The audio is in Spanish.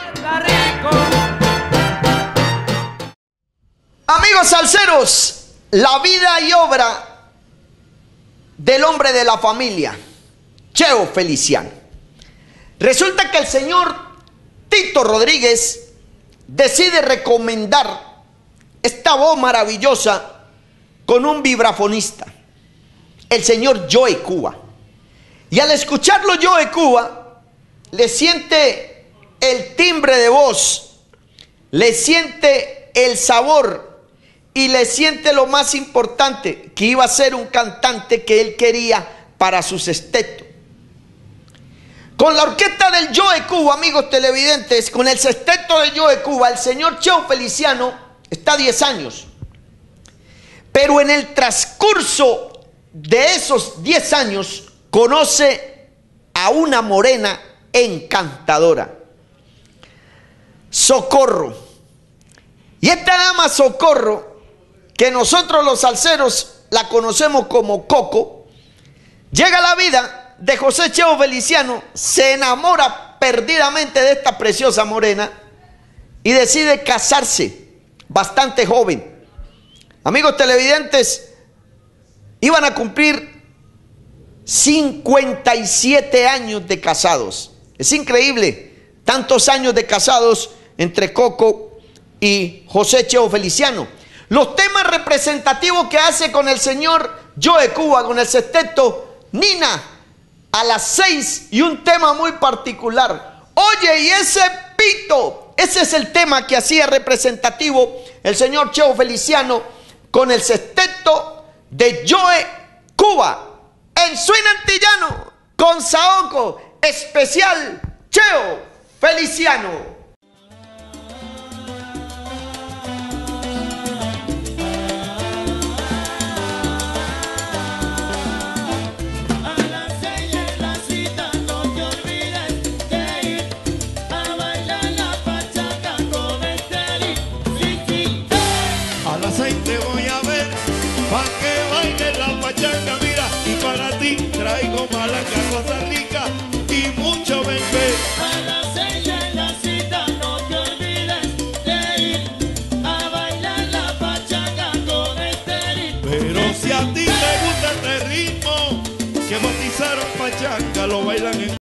Amigos salseros, la vida y obra del hombre de la familia, Cheo Feliciano. Resulta que el señor Tito Rodríguez decide recomendar esta voz maravillosa con un vibrafonista, el señor Joe Cuba. Y al escucharlo Joe Cuba, le siente el timbre de voz, le siente el sabor y le siente lo más importante, que iba a ser un cantante que él quería para su sexteto. Con la orquesta del Joe Cuba, amigos televidentes, con el sexteto de Joe Cuba, el señor Cheo Feliciano está 10 años. Pero en el transcurso de esos 10 años, conoce a una morena encantadora, Socorro. Y esta dama Socorro, que nosotros los salseros la conocemos como Coco, llega a la vida de José Cheo Feliciano, se enamora perdidamente de esta preciosa morena y decide casarse bastante joven. Amigos televidentes, iban a cumplir 57 años de casados. Es increíble, tantos años de casados entre Coco y José Cheo Feliciano. Los temas representativos que hace con el señor Joe Cuba, con el sexteto Nina a las 6, y un tema muy particular. Oye, y ese pito, ese es el tema que hacía representativo el señor Cheo Feliciano con el sexteto de Joe Cuba. En swing antillano, con saoco especial, Cheo Feliciano. Te voy a ver, pa' que baile la pachanga, mira, y para ti traigo malanga, cosa rica y mucho bebé. A las 6 en la cita, no te olvides de ir a bailar la pachanga con Estelín. Pero si a ti te gusta este ritmo, que bautizaron pachanga, lo bailan en